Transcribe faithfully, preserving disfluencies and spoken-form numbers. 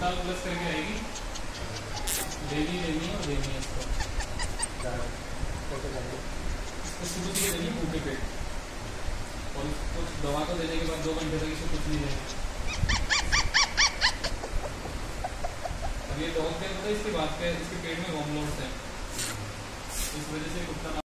साल प्लस करके आएगी, देनी देनी है और देनी है इसको इसको शुरू से देनी भूखे पेट, और कुछ दवा को देने के बाद दो घंटे तक इसको कुछ नहीं देना। अब ये डॉग क्या होता है, इसके बाद के इसके पेट में वॉर्मलोड्स हैं, इस वजह से कुत्ता